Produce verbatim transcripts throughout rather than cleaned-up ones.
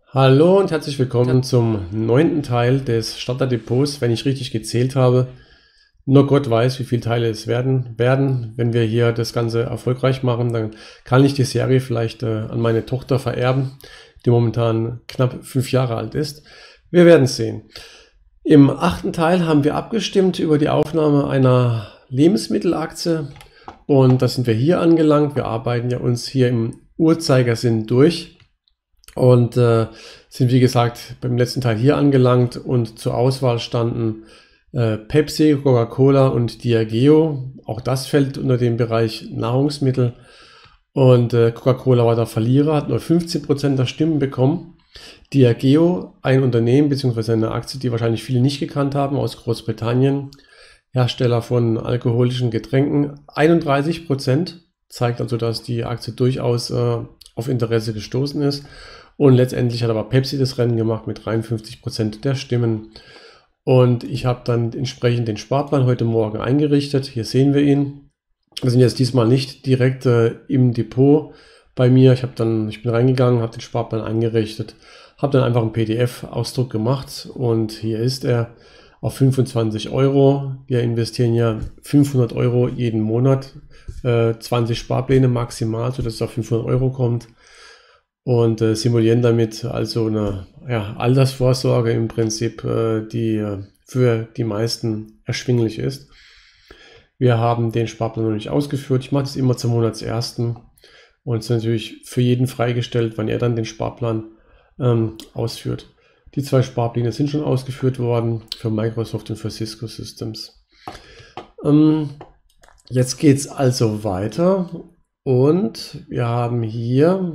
Hallo und herzlich willkommen zum neunten Teil des Starterdepots, wenn ich richtig gezählt habe. Nur Gott weiß, wie viele Teile es werden. werden. Wenn wir hier das Ganze erfolgreich machen, dann kann ich die Serie vielleicht äh, an meine Tochter vererben, die momentan knapp fünf Jahre alt ist. Wir werden es sehen. Im achten Teil haben wir abgestimmt über die Aufnahme einer Lebensmittelaktie und da sind wir hier angelangt. Wir arbeiten ja uns hier im Uhrzeigersinn durch. Und äh, sind wie gesagt beim letzten Teil hier angelangt und zur Auswahl standen äh, Pepsi, Coca-Cola und Diageo. Auch das fällt unter den Bereich Nahrungsmittel. Und äh, Coca-Cola war der Verlierer, hat nur fünfzehn Prozent der Stimmen bekommen. Diageo, ein Unternehmen bzw. eine Aktie, die wahrscheinlich viele nicht gekannt haben, aus Großbritannien, Hersteller von alkoholischen Getränken, einunddreißig Prozent, zeigt also, dass die Aktie durchaus äh, auf Interesse gestoßen ist. Und letztendlich hat aber Pepsi das Rennen gemacht mit dreiundfünfzig Prozent der Stimmen. Und ich habe dann entsprechend den Sparplan heute Morgen eingerichtet. Hier sehen wir ihn. Wir sind jetzt diesmal nicht direkt äh, im Depot bei mir. Ich, hab dann, ich bin reingegangen, habe den Sparplan eingerichtet, habe dann einfach einen P D F-Auszug gemacht und hier ist er auf fünfundzwanzig Euro. Wir investieren ja fünfhundert Euro jeden Monat, äh, zwanzig Sparpläne maximal, sodass es auf fünfhundert Euro kommt. Und äh, simulieren damit also eine ja, Altersvorsorge im Prinzip, äh, die äh, für die meisten erschwinglich ist. Wir haben den Sparplan noch nicht ausgeführt. Ich mache das immer zum Monatsersten und es ist natürlich für jeden freigestellt, wann er dann den Sparplan ähm, ausführt. Die zwei Sparpläne sind schon ausgeführt worden für Microsoft und für Cisco Systems. Ähm, jetzt geht es also weiter und wir haben hier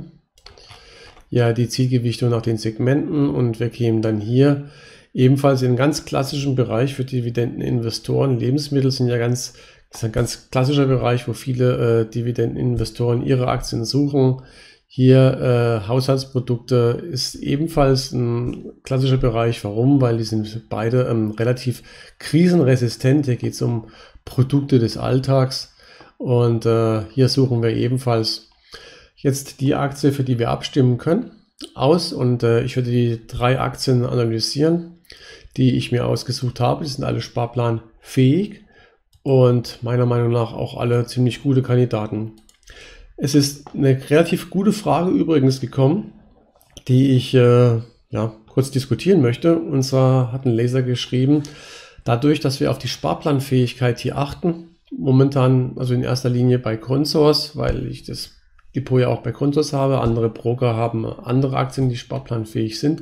ja die Zielgewichtung nach den Segmenten und wir kämen dann hier ebenfalls in einen ganz klassischen Bereich für Dividendeninvestoren. Lebensmittel sind ja ganz, das ist ein ganz klassischer Bereich, wo viele äh, Dividendeninvestoren ihre Aktien suchen. Hier äh, Haushaltsprodukte ist ebenfalls ein klassischer Bereich. Warum? Weil die sind beide ähm, relativ krisenresistent. Hier geht es um Produkte des Alltags und äh, hier suchen wir ebenfalls jetzt die Aktie, für die wir abstimmen können, aus und äh, ich werde die drei Aktien analysieren, die ich mir ausgesucht habe. Die sind alle sparplanfähig und meiner Meinung nach auch alle ziemlich gute Kandidaten. Es ist eine relativ gute Frage übrigens gekommen, die ich äh, ja, kurz diskutieren möchte. Und zwar hat ein Leser geschrieben, dadurch, dass wir auf die Sparplanfähigkeit hier achten, momentan also in erster Linie bei Consource, weil ich das Depot ja auch bei Consource habe, andere Broker haben andere Aktien, die sparplanfähig sind.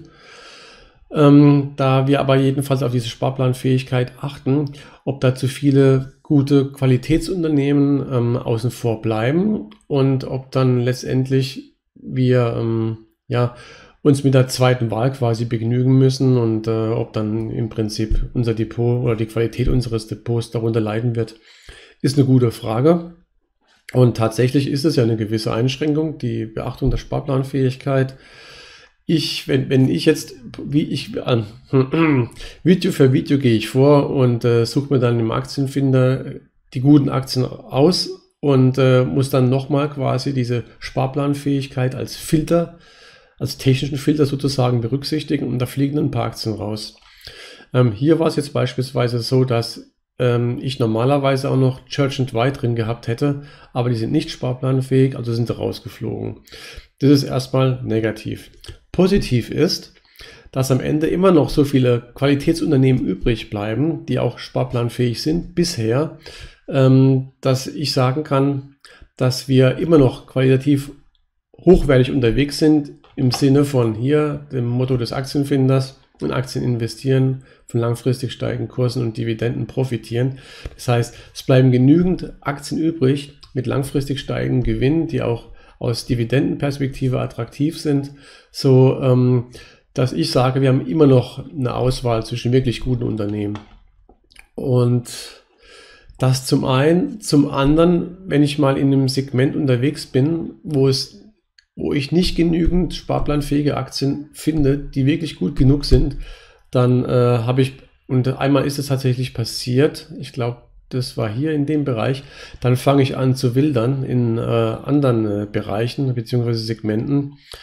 Ähm, da wir aber jedenfalls auf diese Sparplanfähigkeit achten, ob da zu viele gute Qualitätsunternehmen ähm, außen vor bleiben und ob dann letztendlich wir ähm, ja, uns mit der zweiten Wahl quasi begnügen müssen und äh, ob dann im Prinzip unser Depot oder die Qualität unseres Depots darunter leiden wird, ist eine gute Frage. Und tatsächlich ist es ja eine gewisse Einschränkung, die Beachtung der Sparplanfähigkeit. Ich, wenn, wenn ich jetzt, wie ich, äh, Video für Video gehe ich vor und äh, suche mir dann im Aktienfinder die guten Aktien aus und äh, muss dann nochmal quasi diese Sparplanfähigkeit als Filter, als technischen Filter sozusagen berücksichtigen und da fliegen ein paar Aktien raus. Ähm, hier war es jetzt beispielsweise so, dass ich normalerweise auch noch Church and Dwight drin gehabt hätte, aber die sind nicht sparplanfähig, also sind sie rausgeflogen. Das ist erstmal negativ. Positiv ist, dass am Ende immer noch so viele Qualitätsunternehmen übrig bleiben, die auch sparplanfähig sind bisher, dass ich sagen kann, dass wir immer noch qualitativ hochwertig unterwegs sind im Sinne von hier dem Motto des Aktienfinders: in Aktien investieren, von langfristig steigenden Kursen und Dividenden profitieren. Das heißt, es bleiben genügend Aktien übrig mit langfristig steigendem Gewinn, die auch aus Dividendenperspektive attraktiv sind, so ähm, dass ich sage, wir haben immer noch eine Auswahl zwischen wirklich guten Unternehmen. Und das zum einen. Zum anderen, wenn ich mal in einem Segment unterwegs bin, wo es wo ich nicht genügend sparplanfähige Aktien finde, die wirklich gut genug sind, dann äh, habe ich, und einmal ist es tatsächlich passiert, ich glaube, das war hier in dem Bereich, dann fange ich an zu wildern in äh, anderen äh, Bereichen bzw. Segmenten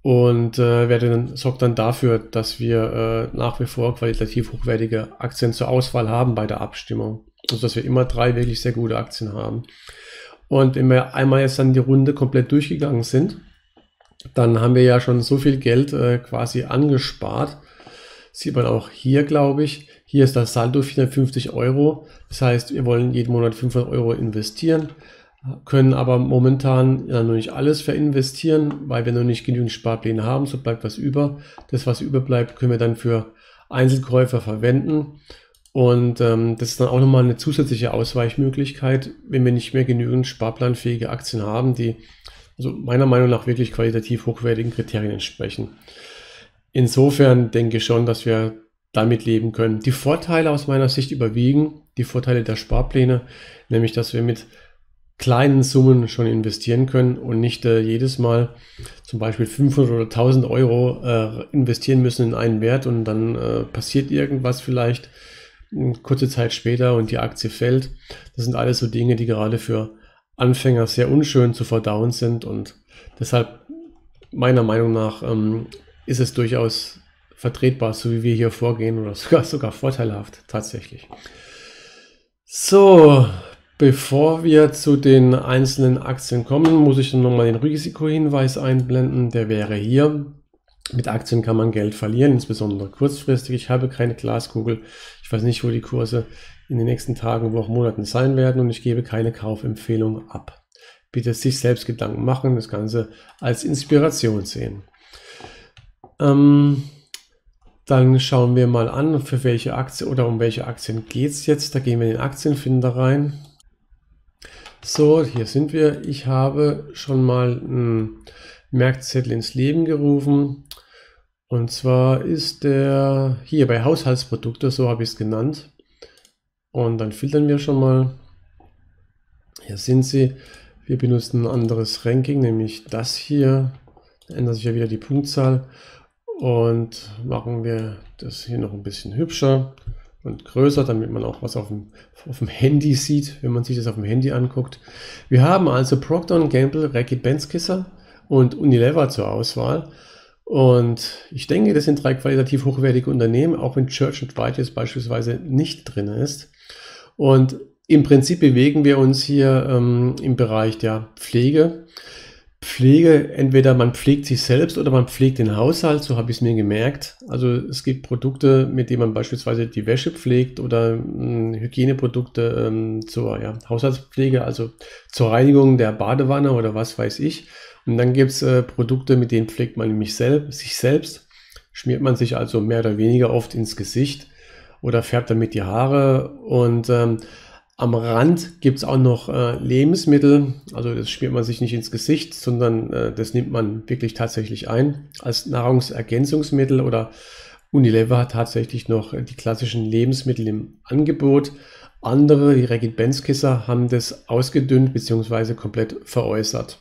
und äh, werde dann, sorgt dann dafür, dass wir äh, nach wie vor qualitativ hochwertige Aktien zur Auswahl haben bei der Abstimmung. Also dass wir immer drei wirklich sehr gute Aktien haben. Und wenn wir einmal jetzt dann die Runde komplett durchgegangen sind, dann haben wir ja schon so viel Geld äh, quasi angespart. Sieht man auch hier, glaube ich. Hier ist das Saldo vierhundertfünfzig Euro. Das heißt, wir wollen jeden Monat fünfhundert Euro investieren, können aber momentan ja noch nicht alles verinvestieren, weil wir noch nicht genügend Sparpläne haben. So bleibt was über. Das, was überbleibt, können wir dann für Einzelkäufer verwenden. Und ähm, das ist dann auch nochmal eine zusätzliche Ausweichmöglichkeit, wenn wir nicht mehr genügend sparplanfähige Aktien haben, die also meiner Meinung nach wirklich qualitativ hochwertigen Kriterien entsprechen. Insofern denke ich schon, dass wir damit leben können. Die Vorteile aus meiner Sicht überwiegen, die Vorteile der Sparpläne, nämlich dass wir mit kleinen Summen schon investieren können und nicht äh, jedes Mal zum Beispiel fünfhundert oder tausend Euro äh, investieren müssen in einen Wert und dann äh, passiert irgendwas vielleicht eine kurze Zeit später und die Aktie fällt. Das sind alles so Dinge, die gerade für Anfänger sehr unschön zu verdauen sind und deshalb meiner Meinung nach ähm, ist es durchaus vertretbar, so wie wir hier vorgehen oder sogar, sogar vorteilhaft tatsächlich. So, bevor wir zu den einzelnen Aktien kommen, muss ich dann nochmal den Risikohinweis einblenden. Der wäre hier. Mit Aktien kann man Geld verlieren, insbesondere kurzfristig. Ich habe keine Glaskugel. Ich weiß nicht, wo die Kurse in den nächsten Tagen, Wochen, Monaten sein werden und ich gebe keine Kaufempfehlung ab. Bitte sich selbst Gedanken machen, das Ganze als Inspiration sehen. Ähm, dann schauen wir mal an, für welche Aktie oder um welche Aktien geht es jetzt. Da gehen wir in den Aktienfinder rein. So, hier sind wir. Ich habe schon mal einen Merkzettel ins Leben gerufen. Und zwar ist der hier bei Haushaltsprodukte, so habe ich es genannt. Und dann filtern wir schon mal. Hier sind sie. Wir benutzen ein anderes Ranking, nämlich das hier. Da ändert sich ja wieder die Punktzahl. Und machen wir das hier noch ein bisschen hübscher und größer, damit man auch was auf dem, auf dem Handy sieht, wenn man sich das auf dem Handy anguckt. Wir haben also Procter und Gamble, Reckitt Benckiser und Unilever zur Auswahl. Und ich denke, das sind drei qualitativ hochwertige Unternehmen, auch wenn Church and Dwight jetzt beispielsweise nicht drin ist. Und im Prinzip bewegen wir uns hier ähm, im Bereich der Pflege. Pflege, entweder man pflegt sich selbst oder man pflegt den Haushalt, so habe ich es mir gemerkt. Also es gibt Produkte, mit denen man beispielsweise die Wäsche pflegt oder mh, Hygieneprodukte ähm, zur ja, Haushaltspflege, also zur Reinigung der Badewanne oder was weiß ich. Und dann gibt es äh, Produkte, mit denen pflegt man nämlich selb sich selbst, schmiert man sich also mehr oder weniger oft ins Gesicht oder färbt damit die Haare und ähm, am Rand gibt es auch noch äh, Lebensmittel, also das schmiert man sich nicht ins Gesicht, sondern äh, das nimmt man wirklich tatsächlich ein als Nahrungsergänzungsmittel oder Unilever hat tatsächlich noch die klassischen Lebensmittel im Angebot. Andere, wie Reckitt Benckiser, haben das ausgedünnt bzw. komplett veräußert.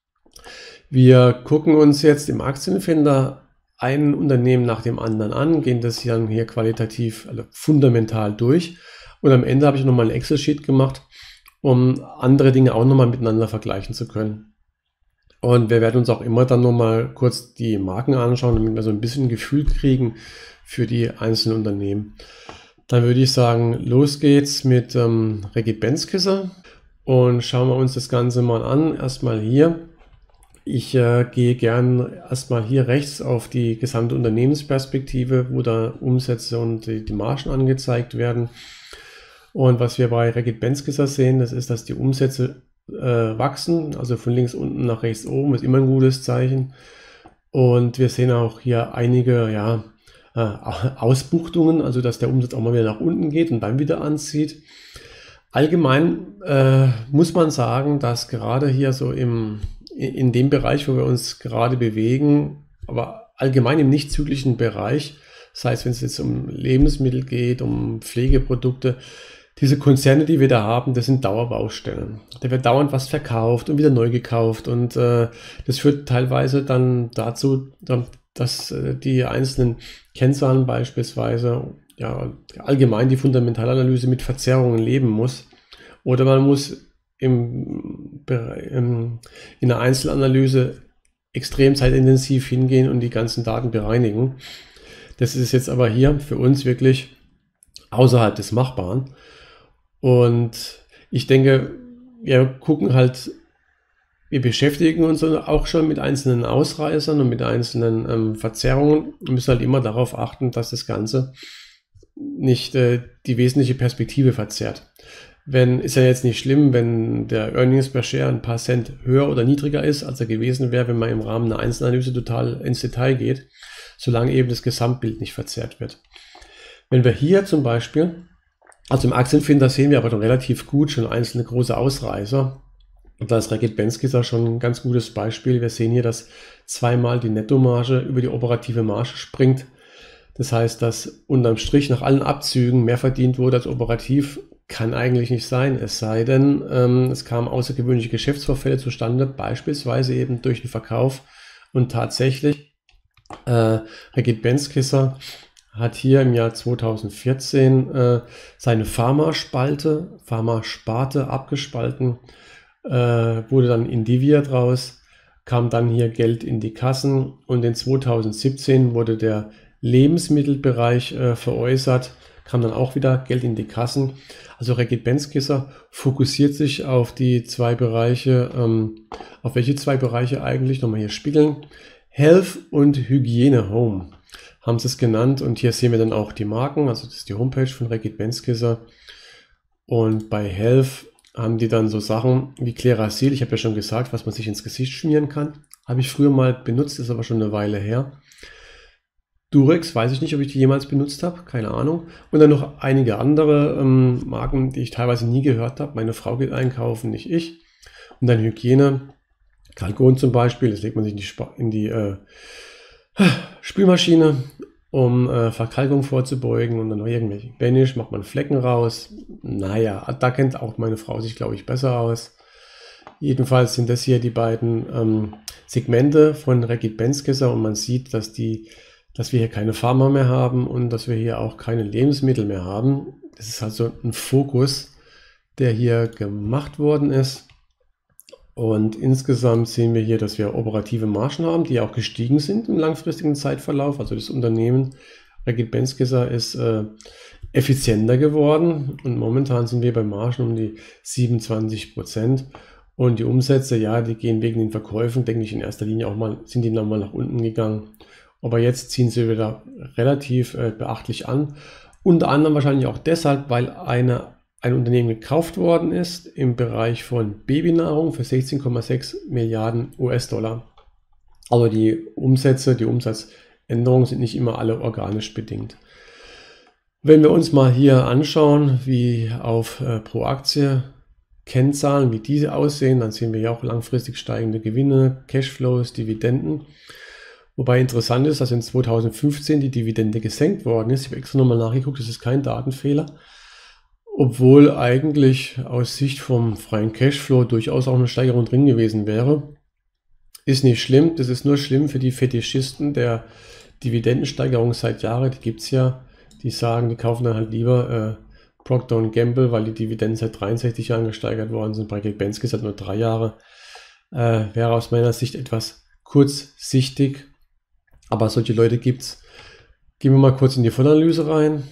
Wir gucken uns jetzt im Aktienfinder ein Unternehmen nach dem anderen an, gehen das hier, hier qualitativ, also fundamental durch. Und am Ende habe ich nochmal ein Excel-Sheet gemacht, um andere Dinge auch nochmal miteinander vergleichen zu können. Und wir werden uns auch immer dann nochmal kurz die Marken anschauen, damit wir so ein bisschen ein Gefühl kriegen für die einzelnen Unternehmen. Dann würde ich sagen, los geht's mit ähm, Reckitt Benckiser und schauen wir uns das Ganze mal an. Erstmal hier. Ich äh, gehe gern erstmal hier rechts auf die gesamte Unternehmensperspektive, wo da Umsätze und die, die Margen angezeigt werden. Und was wir bei Reckitt Benckiser sehen, das ist, dass die Umsätze äh, wachsen, also von links unten nach rechts oben, ist immer ein gutes Zeichen. Und wir sehen auch hier einige ja, äh, Ausbuchtungen, also dass der Umsatz auch mal wieder nach unten geht und dann wieder anzieht. Allgemein äh, muss man sagen, dass gerade hier so im, in dem Bereich, wo wir uns gerade bewegen, aber allgemein im nicht zyklischen Bereich, das heißt, wenn es jetzt um Lebensmittel geht, um Pflegeprodukte, diese Konzerne, die wir da haben, das sind Dauerbaustellen. Da wird dauernd was verkauft und wieder neu gekauft und äh, das führt teilweise dann dazu, dass äh, die einzelnen Kennzahlen beispielsweise, ja, allgemein die Fundamentalanalyse mit Verzerrungen leben muss. Oder man muss im, im, in der Einzelanalyse extrem zeitintensiv hingehen und die ganzen Daten bereinigen. Das ist jetzt aber hier für uns wirklich außerhalb des Machbaren. Und ich denke, wir gucken halt, wir beschäftigen uns auch schon mit einzelnen Ausreißern und mit einzelnen ähm, Verzerrungen und müssen halt immer darauf achten, dass das Ganze nicht äh, die wesentliche Perspektive verzerrt. Wenn, ist ja jetzt nicht schlimm, wenn der Earnings per Share ein paar Cent höher oder niedriger ist, als er gewesen wäre, wenn man im Rahmen einer Einzelanalyse total ins Detail geht, solange eben das Gesamtbild nicht verzerrt wird. Wenn wir hier zum Beispiel, also im Aktienfinder sehen wir aber schon relativ gut schon einzelne große Ausreißer. Und da ist Reckitt-Benckiser schon ein ganz gutes Beispiel. Wir sehen hier, dass zweimal die Nettomarge über die operative Marge springt. Das heißt, dass unterm Strich nach allen Abzügen mehr verdient wurde als operativ, kann eigentlich nicht sein. Es sei denn, ähm, es kamen außergewöhnliche Geschäftsvorfälle zustande, beispielsweise eben durch den Verkauf. Und tatsächlich, äh, Reckitt-Benckiser hat hier im Jahr zweitausendvierzehn äh, seine Pharma-Spalte, Pharma-Sparte abgespalten, äh, wurde dann Indivior draus, kam dann hier Geld in die Kassen und in zweitausendsiebzehn wurde der Lebensmittelbereich äh, veräußert, kam dann auch wieder Geld in die Kassen. Also Reckitt-Benckiser fokussiert sich auf die zwei Bereiche, ähm, auf welche zwei Bereiche eigentlich, nochmal hier spiegeln, Health und Hygiene Home haben sie es genannt und hier sehen wir dann auch die Marken, also das ist die Homepage von Reckitt-Benckiser und bei Health haben die dann so Sachen wie Klerasil, ich habe ja schon gesagt, was man sich ins Gesicht schmieren kann, habe ich früher mal benutzt, ist aber schon eine Weile her. Durex, weiß ich nicht, ob ich die jemals benutzt habe, keine Ahnung. Und dann noch einige andere ähm, Marken, die ich teilweise nie gehört habe. Meine Frau geht einkaufen, nicht ich. Und dann Hygiene, Kalkon zum Beispiel, das legt man sich in die, Sp in die äh, Spülmaschine, um äh, Verkalkung vorzubeugen und dann noch irgendwelche Banish, macht man Flecken raus. Naja, da kennt auch meine Frau sich, glaube ich, besser aus. Jedenfalls sind das hier die beiden ähm, Segmente von Reckitt-Benckiser und man sieht, dass die dass wir hier keine Pharma mehr haben und dass wir hier auch keine Lebensmittel mehr haben. Das ist also ein Fokus, der hier gemacht worden ist. Und insgesamt sehen wir hier, dass wir operative Margen haben, die auch gestiegen sind im langfristigen Zeitverlauf. Also das Unternehmen Reckitt-Benckiser ist äh, effizienter geworden und momentan sind wir bei Margen um die siebenundzwanzig Prozent. Und die Umsätze, ja, die gehen wegen den Verkäufen, denke ich, in erster Linie auch mal, sind die nochmal nach unten gegangen. Aber jetzt ziehen sie wieder relativ äh, beachtlich an. Unter anderem wahrscheinlich auch deshalb, weil eine, ein Unternehmen gekauft worden ist im Bereich von Babynahrung für sechzehn Komma sechs Milliarden U S-Dollar. Also die Umsätze, die Umsatzänderungen sind nicht immer alle organisch bedingt. Wenn wir uns mal hier anschauen, wie auf äh, pro Aktie Kennzahlen, wie diese aussehen, dann sehen wir ja auch langfristig steigende Gewinne, Cashflows, Dividenden. Wobei interessant ist, dass in zweitausendfünfzehn die Dividende gesenkt worden ist. Ich habe extra nochmal nachgeguckt, das ist kein Datenfehler. Obwohl eigentlich aus Sicht vom freien Cashflow durchaus auch eine Steigerung drin gewesen wäre. Ist nicht schlimm, das ist nur schlimm für die Fetischisten der Dividendensteigerung seit Jahren. Die gibt es ja, die sagen, die kaufen dann halt lieber äh, Procter und Gamble, weil die Dividenden seit dreiundsechzig Jahren gesteigert worden sind. Bei Reckitt-Benckiser seit nur drei Jahre. Äh, wäre aus meiner Sicht etwas kurzsichtig. Aber solche Leute gibt es. Gehen wir mal kurz in die Vollanalyse rein.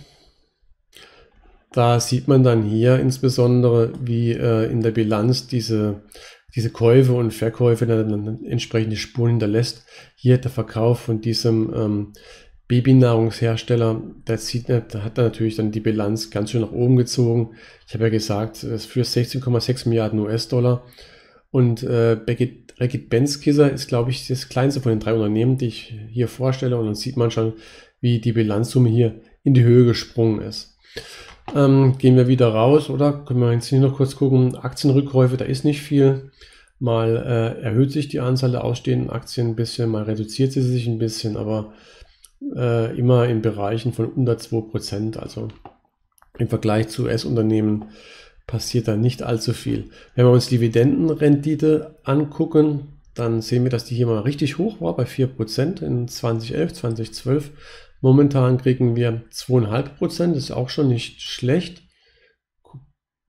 Da sieht man dann hier insbesondere, wie äh, in der Bilanz diese, diese Käufe und Verkäufe dann entsprechende Spuren hinterlässt. Hier der Verkauf von diesem ähm, Babynahrungshersteller, der, zieht, der hat da natürlich dann die Bilanz ganz schön nach oben gezogen. Ich habe ja gesagt, das für sechzehn Komma sechs Milliarden U S-Dollar. Und äh, Reckitt-Benckiser ist, glaube ich, das kleinste von den drei Unternehmen, die ich hier vorstelle. Und dann sieht man schon, wie die Bilanzsumme hier in die Höhe gesprungen ist. Ähm, gehen wir wieder raus, oder? Können wir jetzt hier noch kurz gucken. Aktienrückkäufe, da ist nicht viel. Mal äh, erhöht sich die Anzahl der ausstehenden Aktien ein bisschen, mal reduziert sie sich ein bisschen, aber äh, immer in Bereichen von unter zwei Prozent. Also im Vergleich zu U S-Unternehmen passiert da nicht allzu viel. Wenn wir uns Dividendenrendite angucken, dann sehen wir, dass die hier mal richtig hoch war, bei vier Prozent in zweitausendelf, zweitausendzwölf. Momentan kriegen wir zwei Komma fünf Prozent, das ist auch schon nicht schlecht.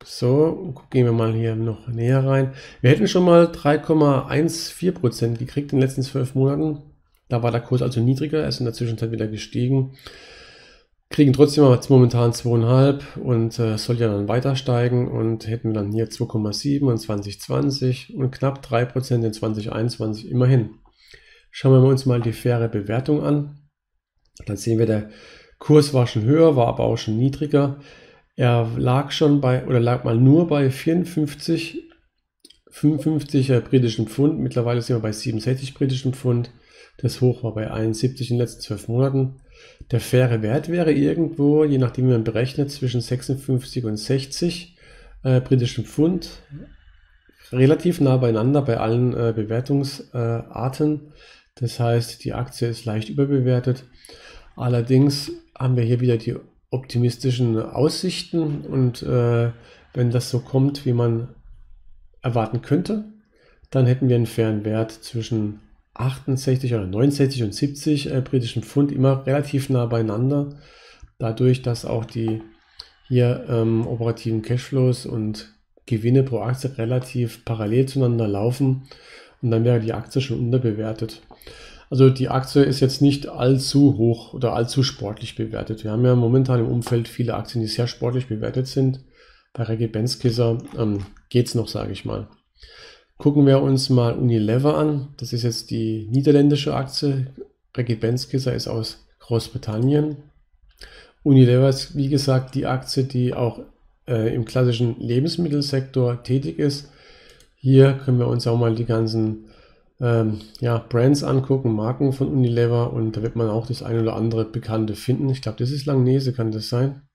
So, gehen wir mal hier noch näher rein. Wir hätten schon mal drei Komma vierzehn Prozent gekriegt in den letzten zwölf Monaten. Da war der Kurs also niedriger, er ist in der Zwischenzeit wieder gestiegen. Kriegen trotzdem aber momentan zwei Komma fünf und äh, soll ja dann weiter steigen und hätten dann hier zwei Komma sieben in zwanzig zwanzig und knapp drei Prozent in zwanzig einundzwanzig immerhin. Schauen wir uns mal die faire Bewertung an. Dann sehen wir, der Kurs war schon höher, war aber auch schon niedriger. Er lag schon bei, oder lag mal nur bei vierundfünfzig, fünfundfünfzig äh, britischen Pfund. Mittlerweile sind wir bei siebenundsechzig britischen Pfund. Das Hoch war bei einundsiebzig in den letzten zwölf Monaten. Der faire Wert wäre irgendwo, je nachdem wie man berechnet, zwischen sechsundfünfzig und sechzig äh, britischen Pfund. Relativ nah beieinander bei allen äh, Bewertungsarten. Äh, das heißt, die Aktie ist leicht überbewertet. Allerdings haben wir hier wieder die optimistischen Aussichten und äh, wenn das so kommt, wie man erwarten könnte, dann hätten wir einen fairen Wert zwischen achtundsechzig oder neunundsechzig und siebzig äh, britischen Pfund, immer relativ nah beieinander, dadurch, dass auch die hier ähm, operativen Cashflows und Gewinne pro Aktie relativ parallel zueinander laufen und dann wäre die Aktie schon unterbewertet. Also die Aktie ist jetzt nicht allzu hoch oder allzu sportlich bewertet. Wir haben ja momentan im Umfeld viele Aktien, die sehr sportlich bewertet sind. Bei Reckitt Benckiser ähm, geht es noch, sage ich mal. Gucken wir uns mal Unilever an. Das ist jetzt die niederländische Aktie. Reckitt Benckiser ist aus Großbritannien. Unilever ist, wie gesagt, die Aktie, die auch äh, im klassischen Lebensmittelsektor tätig ist. Hier können wir uns auch mal die ganzen ähm, ja, Brands angucken, Marken von Unilever, und da wird man auch das ein oder andere Bekannte finden. Ich glaube, das ist Langnese, kann das sein?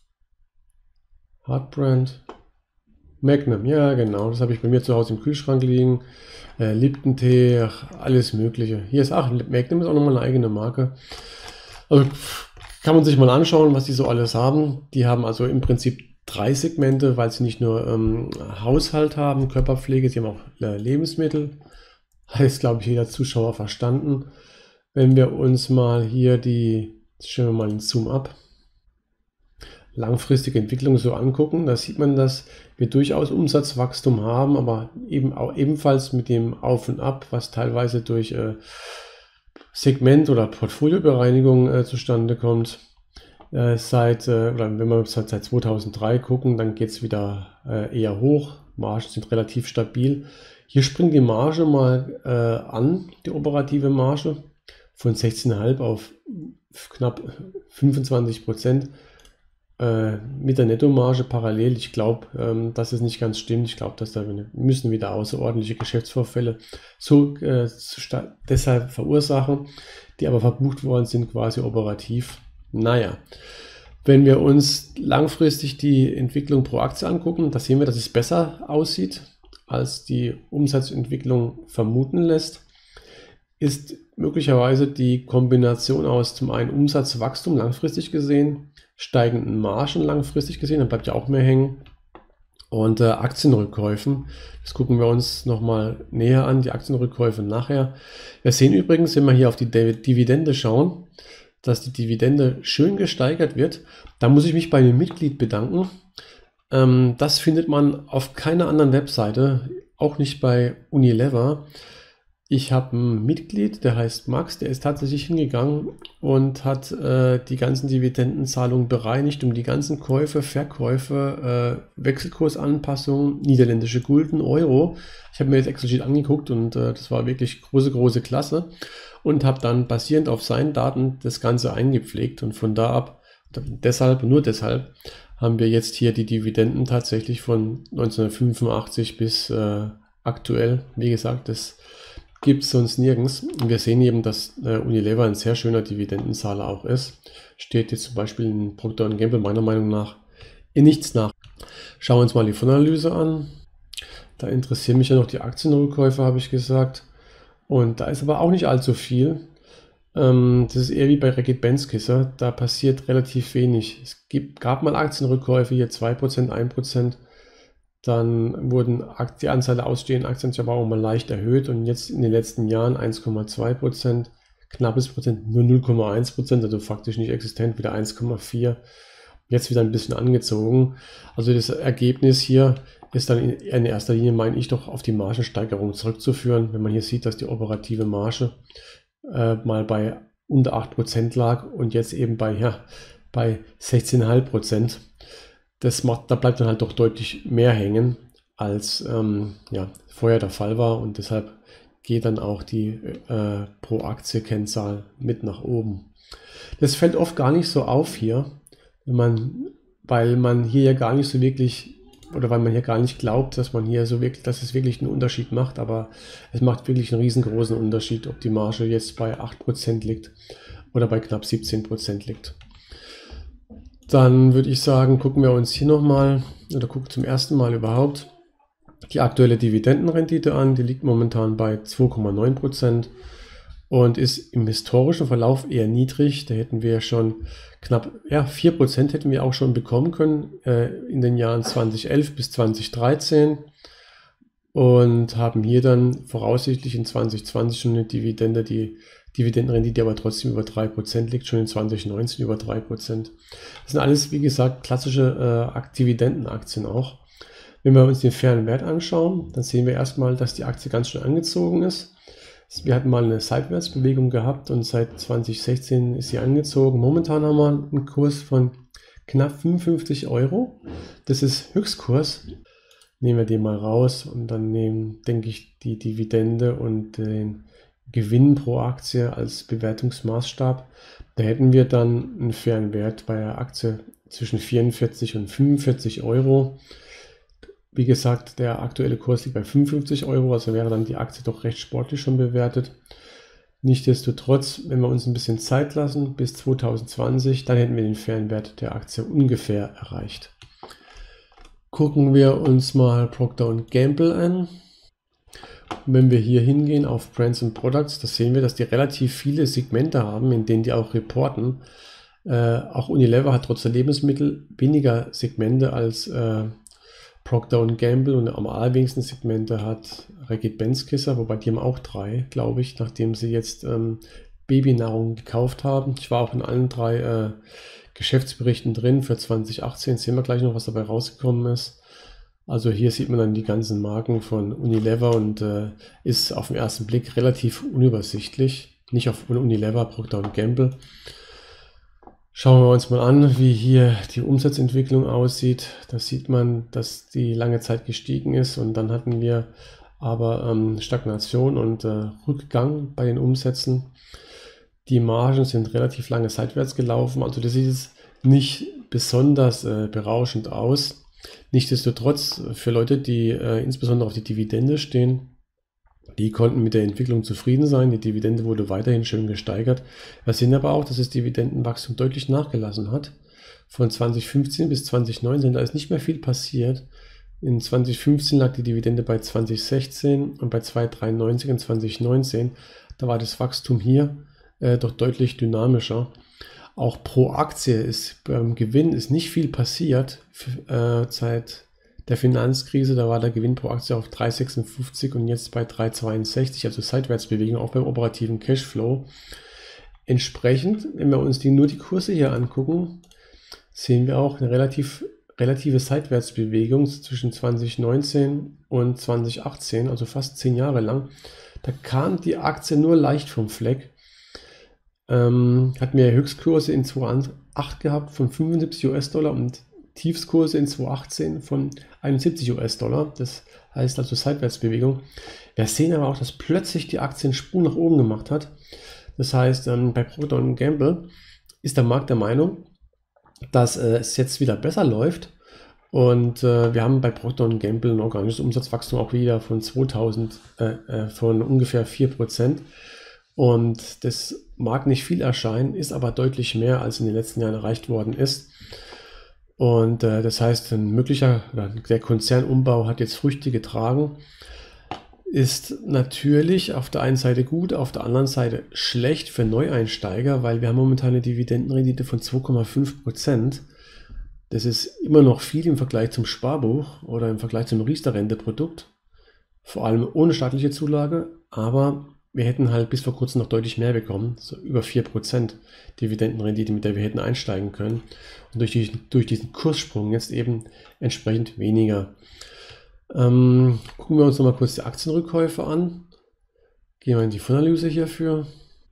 Heartbrand. Magnum, ja genau, das habe ich bei mir zu Hause im Kühlschrank liegen. Äh, Lipton-Tee, alles mögliche. Hier ist, ach, Magnum ist auch nochmal eine eigene Marke. Also kann man sich mal anschauen, was die so alles haben. Die haben also im Prinzip drei Segmente, weil sie nicht nur ähm, Haushalt haben, Körperpflege, sie haben auch äh, Lebensmittel. Hat jetzt, glaube ich, jeder Zuschauer verstanden. Wenn wir uns mal hier die, stellen wir mal den Zoom ab, langfristige Entwicklung so angucken, da sieht man, dass wir durchaus Umsatzwachstum haben, aber eben auch ebenfalls mit dem Auf und Ab, was teilweise durch äh, Segment- oder Portfoliobereinigung äh, zustande kommt. Äh, seit, äh, oder wenn wir seit, seit zweitausenddrei gucken, dann geht es wieder äh, eher hoch. Margen sind relativ stabil. Hier springt die Marge mal äh, an, die operative Marge, von sechzehn Komma fünf auf knapp fünfundzwanzig Prozent. Mit der Nettomarge parallel. Ich glaube, ähm, dass es nicht ganz stimmt. Ich glaube, dass da müssen wieder außerordentliche Geschäftsvorfälle so äh, deshalb verursachen, die aber verbucht worden sind, quasi operativ. Naja, wenn wir uns langfristig die Entwicklung pro Aktie angucken, da sehen wir, dass es besser aussieht, als die Umsatzentwicklung vermuten lässt. Ist möglicherweise die Kombination aus zum einen Umsatzwachstum langfristig gesehen, steigenden Margen langfristig gesehen, dann bleibt ja auch mehr hängen, und äh, Aktienrückkäufen. Das gucken wir uns nochmal näher an, die Aktienrückkäufe nachher. Wir sehen übrigens, wenn wir hier auf die Dividende schauen, dass die Dividende schön gesteigert wird. Da muss ich mich bei dem Mitglied bedanken. Ähm, das findet man auf keiner anderen Webseite, auch nicht bei Unilever. Ich habe einen Mitglied, der heißt Max, der ist tatsächlich hingegangen und hat äh, die ganzen Dividendenzahlungen bereinigt, um die ganzen Käufe, Verkäufe, äh, Wechselkursanpassungen, niederländische Gulden, Euro. Ich habe mir das Excel-Sheet angeguckt und äh, das war wirklich große, große Klasse, und habe dann basierend auf seinen Daten das Ganze eingepflegt, und von da ab, deshalb, nur deshalb, haben wir jetzt hier die Dividenden tatsächlich von neunzehnhundertfünfundachtzig bis äh, aktuell. Wie gesagt, das gibt es sonst nirgends. Und wir sehen eben, dass äh, Unilever ein sehr schöner Dividendenzahler auch ist. Steht jetzt zum Beispiel in Procter und Gamble meiner Meinung nach in nichts nach. Schauen wir uns mal die Fondanalyse an. Da interessieren mich ja noch die Aktienrückkäufe, habe ich gesagt. Und da ist aber auch nicht allzu viel. Ähm, das ist eher wie bei Reckitt Benckiser. Da passiert relativ wenig. Es gibt, gab mal Aktienrückkäufe, hier zwei Prozent, ein Prozent. Dann wurden die Anzahl der ausstehenden Aktien aber auch mal leicht erhöht, und jetzt in den letzten Jahren eins Komma zwei Prozent, knappes Prozent, nur null Komma eins Prozent, also faktisch nicht existent, wieder eins Komma vier. jetzt wieder ein bisschen angezogen. Also das Ergebnis hier ist dann in erster Linie, meine ich, doch auf die Margensteigerung zurückzuführen. Wenn man hier sieht, dass die operative Marge äh, mal bei unter acht Prozent lag und jetzt eben bei, ja, bei sechzehn Komma fünf Prozent. Das macht, da bleibt dann halt doch deutlich mehr hängen, als ähm, ja, vorher der Fall war, und deshalb geht dann auch die äh, Pro-Aktie-Kennzahl mit nach oben. Das fällt oft gar nicht so auf hier, wenn man, weil man hier ja gar nicht so wirklich, oder weil man hier gar nicht glaubt, dass man hier so wirklich, dass es wirklich einen Unterschied macht, aber es macht wirklich einen riesengroßen Unterschied, ob die Marge jetzt bei acht Prozent liegt oder bei knapp siebzehn Prozent liegt. Dann würde ich sagen, gucken wir uns hier nochmal, oder gucken zum ersten Mal überhaupt die aktuelle Dividendenrendite an. Die liegt momentan bei zwei Komma neun Prozent und ist im historischen Verlauf eher niedrig. Da hätten wir schon knapp, ja, vier Prozent hätten wir auch schon bekommen können äh, in den Jahren zweitausendelf bis zweitausenddreizehn und haben hier dann voraussichtlich in zwanzig zwanzig schon eine Dividende, die Dividendenrendite, die aber trotzdem über drei Prozent liegt, schon in zwanzig neunzehn über drei Prozent. Das sind alles, wie gesagt, klassische äh, Dividendenaktien auch. Wenn wir uns den fairen Wert anschauen, dann sehen wir erstmal, dass die Aktie ganz schön angezogen ist. Wir hatten mal eine Seitwärtsbewegung gehabt und seit zwanzig sechzehn ist sie angezogen. Momentan haben wir einen Kurs von knapp fünfundfünfzig Euro. Das ist Höchstkurs. Nehmen wir den mal raus und dann nehmen, denke ich, die Dividende und den Gewinn pro Aktie als Bewertungsmaßstab. Da hätten wir dann einen fairen Wert bei der Aktie zwischen vierundvierzig und fünfundvierzig Euro. Wie gesagt, der aktuelle Kurs liegt bei fünfundfünfzig Euro, also wäre dann die Aktie doch recht sportlich schon bewertet. Nichtsdestotrotz, wenn wir uns ein bisschen Zeit lassen, bis zwanzig zwanzig, dann hätten wir den fairen Wert der Aktie ungefähr erreicht. Gucken wir uns mal Procter und Gamble an. Wenn wir hier hingehen auf Brands and Products, da sehen wir, dass die relativ viele Segmente haben, in denen die auch reporten. Äh, auch Unilever hat trotz der Lebensmittel weniger Segmente als äh, Procter und Gamble, und am allerwenigsten Segmente hat Reckitt Benckiser, wobei die haben auch drei, glaube ich, nachdem sie jetzt ähm, Babynahrung gekauft haben. Ich war auch in allen drei äh, Geschäftsberichten drin für zwanzig achtzehn, sehen wir gleich noch, was dabei rausgekommen ist. Also hier sieht man dann die ganzen Marken von Unilever und äh, ist auf den ersten Blick relativ unübersichtlich. Nicht auf Unilever, Procter und Gamble. Schauen wir uns mal an, wie hier die Umsatzentwicklung aussieht. Da sieht man, dass die lange Zeit gestiegen ist, und dann hatten wir aber ähm, Stagnation und äh, Rückgang bei den Umsätzen. Die Margen sind relativ lange seitwärts gelaufen, also das sieht jetzt nicht besonders äh, berauschend aus. Nichtsdestotrotz, für Leute, die äh, insbesondere auf die Dividende stehen, die konnten mit der Entwicklung zufrieden sein. Die Dividende wurde weiterhin schön gesteigert. Wir sehen aber auch, dass das Dividendenwachstum deutlich nachgelassen hat. Von zwanzig fünfzehn bis zwanzig neunzehn, da ist nicht mehr viel passiert. In zwanzig fünfzehn lag die Dividende bei zwanzig sechzehn und bei zwei Komma dreiundneunzig in zwanzig neunzehn. Da war das Wachstum hier äh, doch deutlich dynamischer. Auch pro Aktie ist beim Gewinn ist nicht viel passiert äh, seit der Finanzkrise. Da war der Gewinn pro Aktie auf drei Komma sechsundfünfzig und jetzt bei drei Komma zweiundsechzig, also Seitwärtsbewegung auch beim operativen Cashflow. Entsprechend, wenn wir uns die, nur die Kurse hier angucken, sehen wir auch eine relativ, relative Seitwärtsbewegung zwischen zwanzig neunzehn und zwanzig achtzehn, also fast zehn Jahre lang. Da kam die Aktie nur leicht vom Fleck. Ähm, hatten wir Höchstkurse in zweitausendacht gehabt von fünfundsiebzig US-Dollar und Tiefskurse in zweitausendachtzehn von einundsiebzig US-Dollar. Das heißt also Seitwärtsbewegung. Wir sehen aber auch, dass plötzlich die Aktie einen Sprung nach oben gemacht hat. Das heißt, ähm, bei Procter und Gamble ist der Markt der Meinung, dass äh, es jetzt wieder besser läuft. Und äh, wir haben bei Procter und Gamble ein organisches Umsatzwachstum auch wieder von zweitausend, äh, äh, von ungefähr vier Prozent. Und das mag nicht viel erscheinen, ist aber deutlich mehr, als in den letzten Jahren erreicht worden ist. Und äh, das heißt, ein möglicher, der Konzernumbau hat jetzt Früchte getragen. Ist natürlich auf der einen Seite gut, auf der anderen Seite schlecht für Neueinsteiger, weil wir haben momentan eine Dividendenrendite von zwei Komma fünf Prozent. Das ist immer noch viel im Vergleich zum Sparbuch oder im Vergleich zum Riester-Rente-Produkt, vor allem ohne staatliche Zulage, aber wir hätten halt bis vor kurzem noch deutlich mehr bekommen, so über vier Prozent Dividendenrendite, mit der wir hätten einsteigen können. Und durch, die, durch diesen Kurssprung jetzt eben entsprechend weniger. Ähm, gucken wir uns nochmal kurz die Aktienrückkäufe an. Gehen wir in die Fundanalyse hierfür.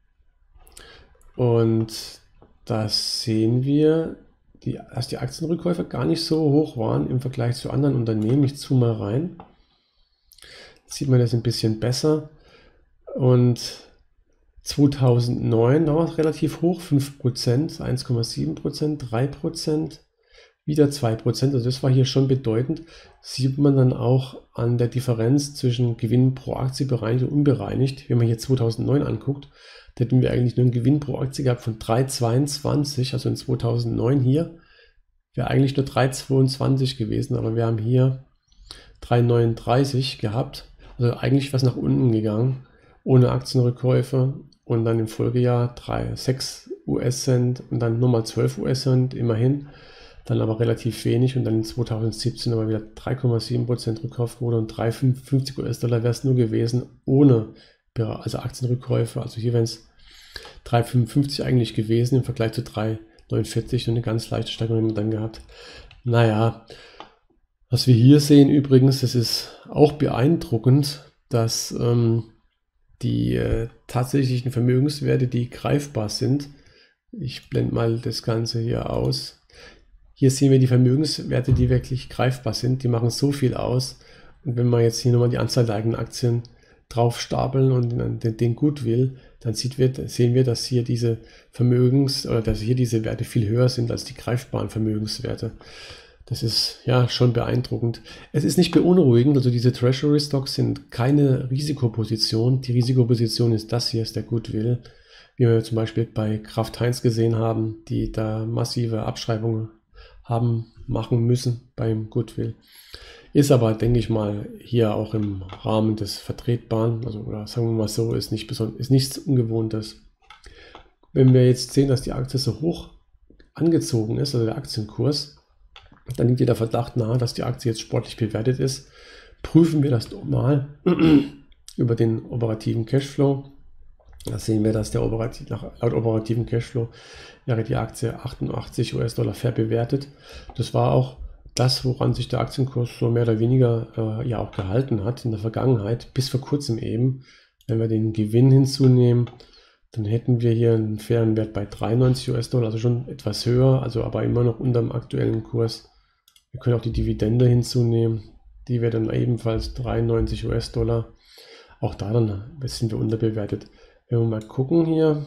Und da sehen wir, die, dass die Aktienrückkäufe gar nicht so hoch waren im Vergleich zu anderen Unternehmen. Ich zoome mal rein. Jetzt sieht man das ein bisschen besser. Und zweitausendneun, da war es relativ hoch, fünf Prozent, eins Komma sieben Prozent, drei Prozent, wieder zwei Prozent. Also das war hier schon bedeutend. Sieht man dann auch an der Differenz zwischen Gewinn pro Aktie bereinigt und unbereinigt. Wenn man hier zweitausendneun anguckt, da hätten wir eigentlich nur einen Gewinn pro Aktie gehabt von drei Komma zweiundzwanzig, also in zweitausendneun hier wäre eigentlich nur drei Komma zweiundzwanzig gewesen, aber wir haben hier drei Komma neununddreißig gehabt, also eigentlich was nach unten gegangen, ohne Aktienrückkäufe, und dann im Folgejahr drei Komma sechs US-Cent und dann nochmal zwölf US-Cent immerhin, dann aber relativ wenig, und dann in zweitausendsiebzehn aber wieder drei Komma sieben Prozent Rückkaufquote und drei Komma fünfundfünfzig US-Dollar wäre es nur gewesen ohne also Aktienrückkäufe. Also hier wären es drei Komma fünfundfünfzig eigentlich gewesen im Vergleich zu drei Komma neunundvierzig und eine ganz leichte Steigerung haben wir dann gehabt. Naja, was wir hier sehen übrigens, das ist auch beeindruckend, dass ähm, die äh, tatsächlichen Vermögenswerte, die greifbar sind, ich blende mal das Ganze hier aus. Hier sehen wir die Vermögenswerte, die wirklich greifbar sind, die machen so viel aus. Und wenn man jetzt hier nochmal die Anzahl der eigenen Aktien drauf stapeln und den, den Goodwill, dann sieht wir, sehen wir, dass hier diese Vermögens- oder dass hier diese Werte viel höher sind als die greifbaren Vermögenswerte. Das ist ja schon beeindruckend. Es ist nicht beunruhigend, also diese Treasury Stocks sind keine Risikoposition. Die Risikoposition ist das hier, ist der Goodwill, wie wir zum Beispiel bei Kraft Heinz gesehen haben, die da massive Abschreibungen haben machen müssen beim Goodwill. Ist aber, denke ich mal, hier auch im Rahmen des Vertretbaren, also oder sagen wir mal so, ist, nicht besonders, ist nichts Ungewohntes. Wenn wir jetzt sehen, dass die Aktie so hoch angezogen ist, also der Aktienkurs, dann liegt hier der Verdacht nahe, dass die Aktie jetzt sportlich bewertet ist. Prüfen wir das mal über den operativen Cashflow. Da sehen wir, dass der operativ, nach, laut operativen Cashflow wäre die Aktie achtundachtzig US-Dollar fair bewertet. Das war auch das, woran sich der Aktienkurs so mehr oder weniger äh, ja auch gehalten hat in der Vergangenheit, bis vor kurzem eben. Wenn wir den Gewinn hinzunehmen, dann hätten wir hier einen fairen Wert bei dreiundneunzig US-Dollar, also schon etwas höher, also aber immer noch unter dem aktuellen Kurs. Wir können auch die Dividende hinzunehmen, die wäre dann ebenfalls dreiundneunzig US-Dollar. Auch da dann sind wir unterbewertet. Wenn wir mal gucken hier,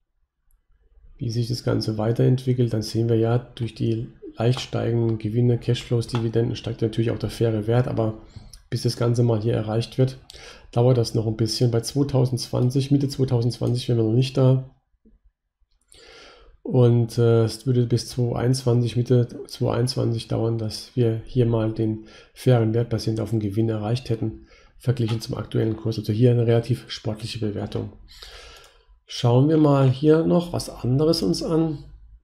wie sich das Ganze weiterentwickelt, dann sehen wir ja, durch die leicht steigenden Gewinne, Cashflows, Dividenden steigt natürlich auch der faire Wert, aber bis das Ganze mal hier erreicht wird, dauert das noch ein bisschen. Bei zweitausendzwanzig, Mitte zweitausendzwanzig wären wir noch nicht da. Und äh, es würde bis zweitausendeinundzwanzig, Mitte zweitausendeinundzwanzig dauern, dass wir hier mal den fairen Wert basierend auf dem Gewinn erreicht hätten, verglichen zum aktuellen Kurs. Also hier eine relativ sportliche Bewertung. Schauen wir mal hier noch was anderes uns an.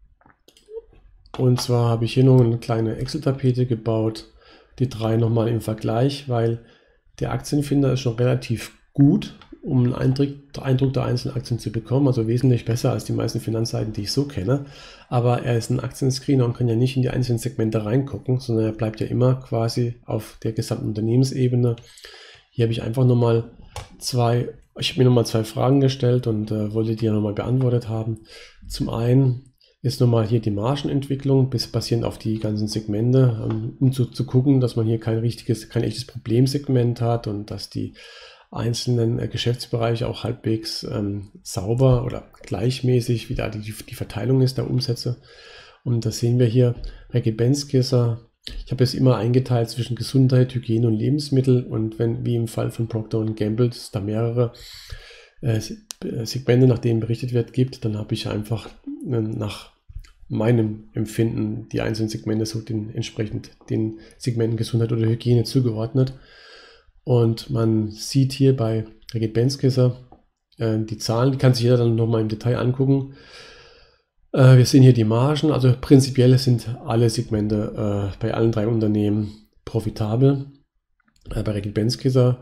Und zwar habe ich hier noch eine kleine Excel-Tapete gebaut, die drei nochmal im Vergleich, weil der Aktienfinder ist schon relativ gut, um einen Eindruck, Eindruck der einzelnen Aktien zu bekommen, also wesentlich besser als die meisten Finanzseiten, die ich so kenne. Aber er ist ein Aktienscreener und kann ja nicht in die einzelnen Segmente reingucken, sondern er bleibt ja immer quasi auf der gesamten Unternehmensebene. Hier habe ich einfach nochmal zwei, ich habe mir nochmal zwei Fragen gestellt und äh, wollte die ja nochmal beantwortet haben. Zum einen ist nochmal hier die Margenentwicklung, bis basierend auf die ganzen Segmente, um zu, zu gucken, dass man hier kein richtiges, kein echtes Problemsegment hat und dass die einzelnen äh, Geschäftsbereiche auch halbwegs ähm, sauber oder gleichmäßig, wie da die, die Verteilung ist der Umsätze. Und das sehen wir hier, Regibenzkesser. Ich habe es immer eingeteilt zwischen Gesundheit, Hygiene und Lebensmittel, und wenn, wie im Fall von Procter und Gamble, es da mehrere äh, Segmente, nach denen berichtet wird, gibt, dann habe ich einfach äh, nach meinem Empfinden die einzelnen Segmente so den, entsprechend den Segmenten Gesundheit oder Hygiene zugeordnet. Und man sieht hier bei Regibenzkesser äh, die Zahlen, die kann sich jeder dann nochmal im Detail angucken. Äh, wir sehen hier die Margen, also prinzipiell sind alle Segmente äh, bei allen drei Unternehmen profitabel. Äh, bei Regibenzkesser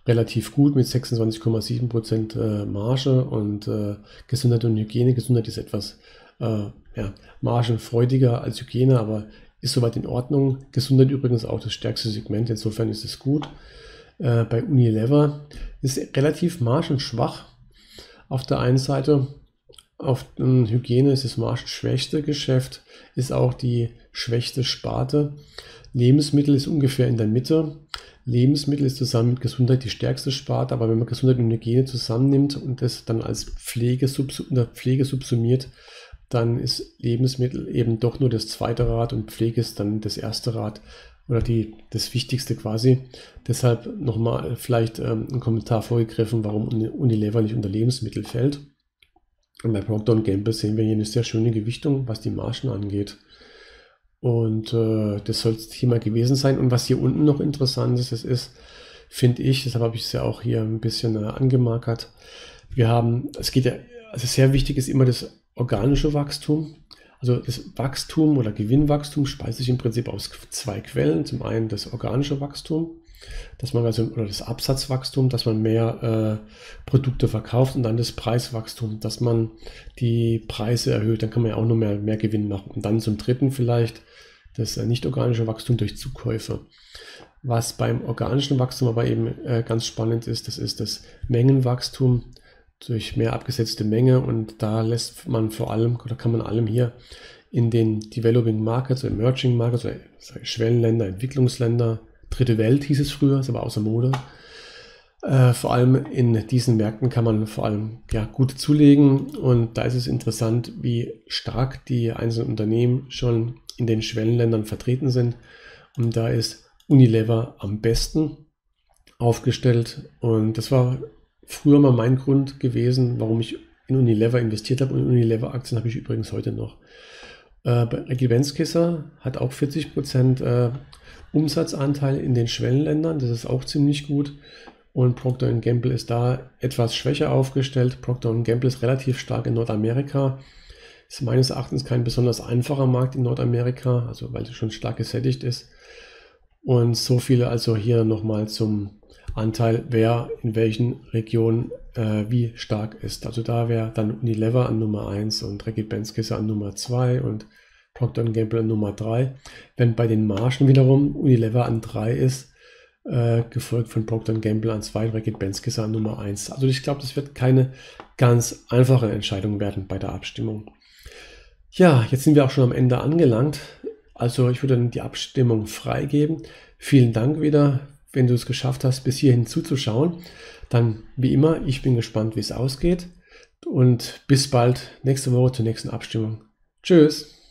relativ gut mit sechsundzwanzig Komma sieben Prozent äh, Marge und äh, Gesundheit und Hygiene. Gesundheit ist etwas äh, ja, margenfreudiger als Hygiene, aber ist soweit in Ordnung. Gesundheit übrigens auch das stärkste Segment, insofern ist es gut. Äh, bei Unilever ist relativ margenschwach auf der einen Seite. Auf äh, Hygiene ist das margenschwächste Geschäft, ist auch die schwächste Sparte. Lebensmittel ist ungefähr in der Mitte. Lebensmittel ist zusammen mit Gesundheit die stärkste Sparte, aber wenn man Gesundheit und Hygiene zusammennimmt und das dann als Pflege, unter Pflege subsumiert, dann ist Lebensmittel eben doch nur das zweite Rad und Pflege ist dann das erste Rad oder die, das Wichtigste quasi. Deshalb nochmal vielleicht ähm, ein Kommentar vorgegriffen, warum Unilever nicht unter Lebensmittel fällt. Und bei Procter und Gamble sehen wir hier eine sehr schöne Gewichtung, was die Margen angeht. Und äh, das soll das Thema gewesen sein. Und was hier unten noch interessant ist, das ist, finde ich, deshalb habe ich es ja auch hier ein bisschen äh, angemarkert. Wir haben, es geht ja, also sehr wichtig ist immer das organische Wachstum. Also das Wachstum oder Gewinnwachstum speist sich im Prinzip aus zwei Quellen. Zum einen das organische Wachstum, dass man also, oder das Absatzwachstum, dass man mehr äh, Produkte verkauft, und dann das Preiswachstum, dass man die Preise erhöht, dann kann man ja auch noch mehr, mehr Gewinn machen. Und dann zum dritten vielleicht das äh, nicht organische Wachstum durch Zukäufe. Was beim organischen Wachstum aber eben äh, ganz spannend ist, das ist das Mengenwachstum durch mehr abgesetzte Menge, und da lässt man vor allem, oder kann man allem hier in den Developing Markets, Emerging Markets, oder Schwellenländer, Entwicklungsländer, Dritte Welt hieß es früher, ist aber außer Mode. Äh, vor allem in diesen Märkten kann man vor allem ja, gut zulegen, und da ist es interessant, wie stark die einzelnen Unternehmen schon in den Schwellenländern vertreten sind, und da ist Unilever am besten aufgestellt, und das war früher mal mein Grund gewesen, warum ich in Unilever investiert habe, und Unilever-Aktien habe ich übrigens heute noch. Äh, bei Reggie-Benz-Kisser hat auch vierzig Prozent äh, Umsatzanteil in den Schwellenländern, das ist auch ziemlich gut, und Procter und Gamble ist da etwas schwächer aufgestellt. Procter und Gamble ist relativ stark in Nordamerika, ist meines Erachtens kein besonders einfacher Markt in Nordamerika, also weil es schon stark gesättigt ist, und so viele also hier nochmal zum Anteil, wer in welchen Regionen äh, wie stark ist. Also da wäre dann Unilever an Nummer eins und Reckitt-Benckiser an Nummer zwei und Procter und Gamble an Nummer drei. Wenn bei den Margen wiederum Unilever an drei ist, äh, gefolgt von Procter und Gamble an zwei, Reckitt-Benckiser an Nummer eins. Also ich glaube, das wird keine ganz einfache Entscheidung werden bei der Abstimmung. Ja, jetzt sind wir auch schon am Ende angelangt. Also ich würde dann die Abstimmung freigeben. Vielen Dank wieder, wenn du es geschafft hast, bis hierhin zuzuschauen. Dann wie immer, ich bin gespannt, wie es ausgeht. Und bis bald nächste Woche zur nächsten Abstimmung. Tschüss!